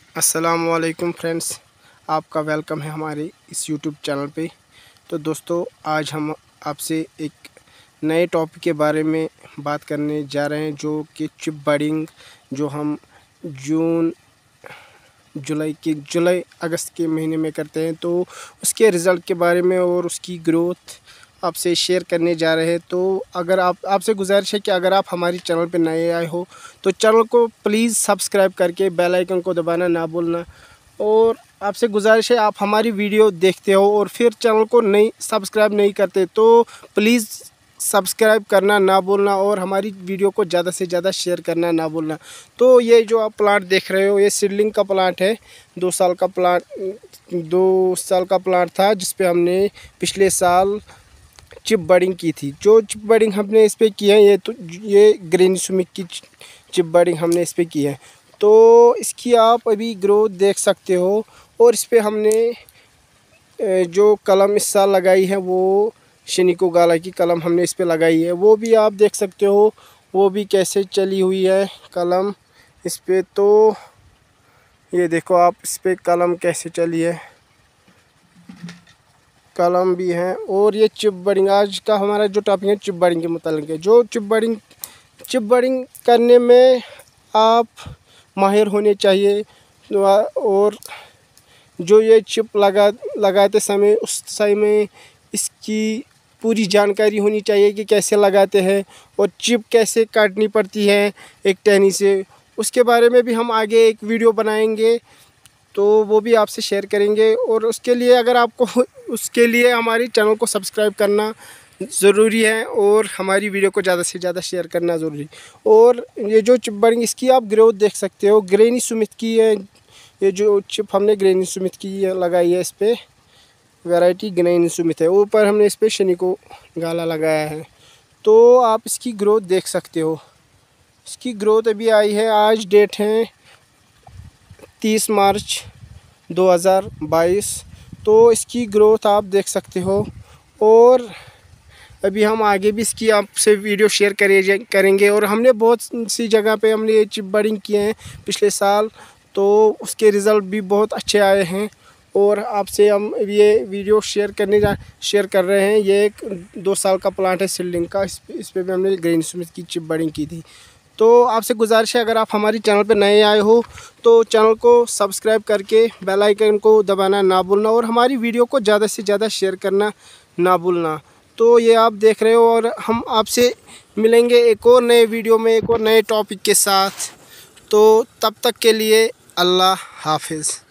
अस्सलामुअलैकुम फ्रेंड्स, आपका वेलकम है हमारे इस यूट्यूब चैनल पे। तो दोस्तों, आज हम आपसे एक नए टॉपिक के बारे में बात करने जा रहे हैं, जो कि चिप बडिंग, जो हम जुलाई अगस्त के महीने में करते हैं। तो उसके रिज़ल्ट के बारे में और उसकी ग्रोथ आपसे शेयर करने जा रहे हैं। तो अगर आपसे गुजारिश है कि अगर आप हमारी चैनल पर नए आए हो तो चैनल को प्लीज़ सब्सक्राइब करके बेल आइकन को दबाना ना भूलना। और आपसे गुजारिश है, आप हमारी वीडियो देखते हो और फिर चैनल को सब्सक्राइब नहीं करते तो प्लीज़ सब्सक्राइब करना ना भूलना और हमारी वीडियो को ज़्यादा से ज़्यादा शेयर करना ना भूलना। तो ये जो आप प्लांट देख रहे हो, ये सीडलिंग का प्लांट है। 2 साल का प्लांट था, जिस पे हमने पिछले साल चिप बडिंग की थी। जो चिप बडिंग हमने इस पर की है, ये ग्रेनी सुमित की चिप बडिंग हमने इस पर की है। तो इसकी आप अभी ग्रोथ देख सकते हो। और इस पर हमने जो कलम इस साल लगाई है, वो शिनिको गाला की कलम हमने इस पर लगाई है। वो भी आप देख सकते हो, वो भी कैसे चली हुई है कलम इस पर। तो ये देखो आप, इस पर कलम कैसे चली है, कलम भी हैं। और ये चिप बडिंग, आज का हमारा जो टॉपिक है चिप बडिंग के मुतालिक है। जो चिप बडिंग करने में आप माहिर होने चाहिए। और जो ये चिप लगाते समय, उस समय इसकी पूरी जानकारी होनी चाहिए कि कैसे लगाते हैं और चिप कैसे काटनी पड़ती है एक टहनी से। उसके बारे में भी हम आगे एक वीडियो बनाएंगे, तो वो भी आपसे शेयर करेंगे। और उसके लिए हमारी चैनल को सब्सक्राइब करना ज़रूरी है और हमारी वीडियो को ज़्यादा से ज़्यादा शेयर करना ज़रूरी। और ये जो चिप बडिंग, इसकी आप ग्रोथ देख सकते हो, ग्रेनी सुमित की है। ये जो चिप हमने ग्रेनी सुमित की लगाई है, इस पर वैरायटी ग्रेनी सुमित है। ऊपर हमने इस पर शिनिको गाला लगाया है। तो आप इसकी ग्रोथ देख सकते हो। इसकी ग्रोथ अभी आई है, आज डेट है 30 मार्च 2022। तो इसकी ग्रोथ आप देख सकते हो। और अभी हम आगे भी इसकी आपसे वीडियो शेयर करेंगे। और हमने बहुत सी जगह पे हमने ये चिप बडिंग किए हैं पिछले साल, तो उसके रिज़ल्ट भी बहुत अच्छे आए हैं। और आपसे हम ये वीडियो शेयर कर रहे हैं। ये एक 2 साल का प्लांट है सीडलिंग का। इस पे भी हमने ग्रेनी सुमित की चिप बडिंग की थी। तो आपसे गुजारिश है, अगर आप हमारी चैनल पर नए आए हो तो चैनल को सब्सक्राइब करके बेल आइकन को दबाना ना भूलना और हमारी वीडियो को ज़्यादा से ज़्यादा शेयर करना ना भूलना। तो ये आप देख रहे हो, और हम आपसे मिलेंगे एक और नए वीडियो में, एक और नए टॉपिक के साथ। तो तब तक के लिए अल्लाह हाफिज़।